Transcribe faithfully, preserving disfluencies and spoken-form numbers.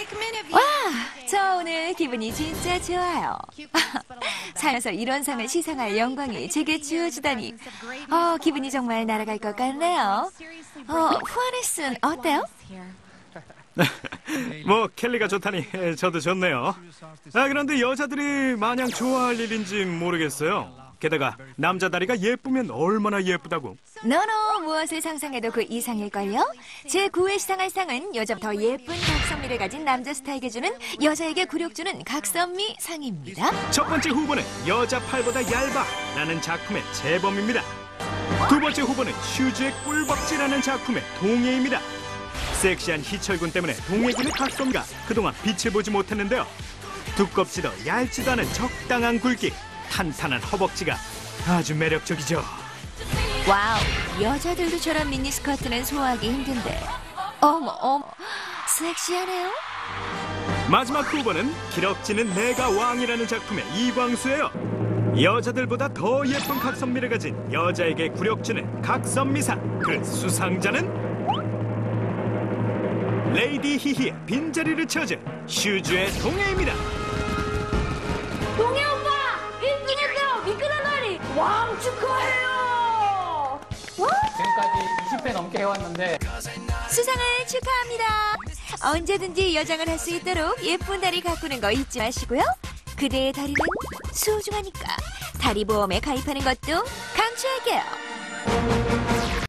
와, 저 오늘 기분이 진짜 좋아요. 살면서 이런 상을 시상할 영광이 제게 주어지다니. 어, 기분이 정말 날아갈 것 같네요. 어, 후아네스는 어때요? 뭐 켈리가 좋다니 저도 좋네요. 아, 그런데 여자들이 마냥 좋아할 일인지 모르겠어요. 게다가 남자 다리가 예쁘면 얼마나 예쁘다고. 너너 무엇을 상상해도 그 이상일걸요? 제구 회 시상할 상은 여자부터 예쁜 각선미를 가진 남자 스타에게 주는 여자에게 굴욕 주는 각선미 상입니다. 첫 번째 후보는 여자 팔보다 얇아 라는 작품의 재범입니다. 두 번째 후보는 슈즈의 꿀벅지라는 작품의 동해입니다. 섹시한 희철군 때문에 동해군의 각선미가 그동안 빛을 보지 못했는데요. 두껍지도 얇지도 않은 적당한 굵기, 탄탄한 허벅지가 아주 매력적이죠. 와우, 여자들도 저런 미니스커트는 소화하기 힘든데. 어머 어머, 섹시하네요. 마지막 후보는 기럭지는 내가 왕이라는 작품의 이광수예요. 여자들보다 더 예쁜 각선미를 가진 여자에게 굴욕주는 각선미상. 그 수상자는 레이디 히히의 빈자리를 채워준 슈즈의 동해입니다. 동해 오빠! 일 등 했어요! 미끄러다리! 왕 축하해요! 지금까지 이십 회 넘게 해왔는데 수상을 축하합니다. 언제든지 여장을 할 수 있도록 예쁜 다리 가꾸는 거 잊지 마시고요. 그대의 다리는 소중하니까 다리 보험에 가입하는 것도 강추할게요.